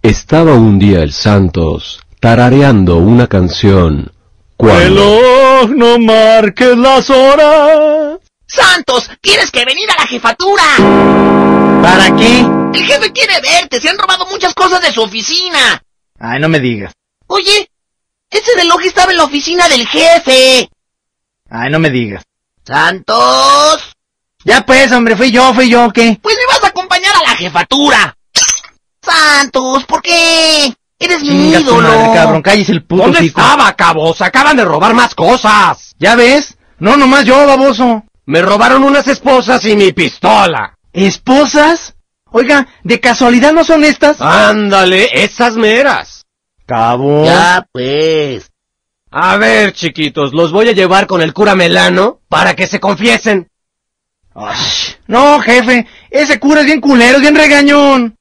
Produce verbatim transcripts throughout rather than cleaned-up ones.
Estaba un día el Santos tarareando una canción cuando... ¡Reloj, no marques las horas! ¡Santos! ¡Tienes que venir a la jefatura! ¿Para qué? El jefe quiere verte, se han robado muchas cosas de su oficina. Ay, no me digas. Oye, ese reloj estaba en la oficina del jefe. Ay, no me digas. ¡Santos! Ya pues, hombre, fui yo, fui yo, ¿qué? Pues me vas a acompañar a la jefatura. Santos, ¿por qué? Eres mi Chinga tu ídolo. madre, cabrón, cállese el puto ¿Dónde hocico. estaba, cabos? Acaban de robar más cosas. ¿Ya ves? No, nomás yo, baboso. Me robaron unas esposas y mi pistola. ¿Esposas? Oiga, ¿de casualidad no son estas? Ándale, esas meras. Cabo. Ya, pues. A ver, chiquitos, los voy a llevar con el cura Melano para que se confiesen. Ay, no, jefe, ese cura es bien culero, es bien regañón.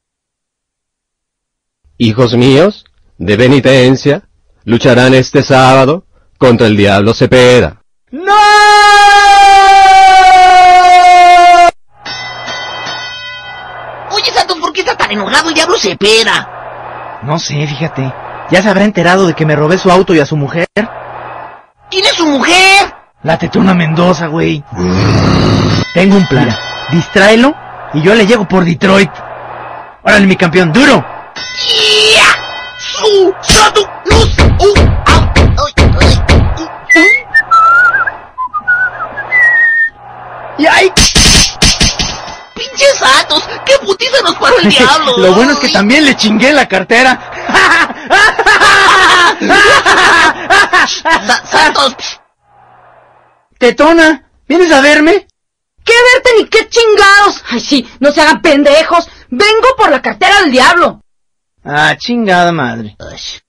Hijos míos, de penitencia, lucharán este sábado contra el Diablo Cepeda. ¡No! Oye, Santos, ¿por qué está tan enojado el Diablo Cepeda? No sé, fíjate. ¿Ya se habrá enterado de que me robé su auto y a su mujer? ¿Quién es su mujer? La tetona Mendoza, güey. Tengo un plan. Distráelo y yo le llego por Detroit. Órale, mi campeón, duro. ¡Ya! ¡Su! ¡Santos! ¡Luz! ¡Uh! ¡Au! ¡Ay! ¡Ay! ¡Y ay! ¡Pinche Santos! ¡Qué putiza nos paró el diablo! Lo bueno es que Ay. también le chingué la cartera. Sa- ¡Santos! Tetona, ¿vienes a verme? ¿Qué verte ni qué chingados? Ay, sí, no se hagan pendejos. Vengo por la cartera del diablo. Ah, chingada madre. Ay.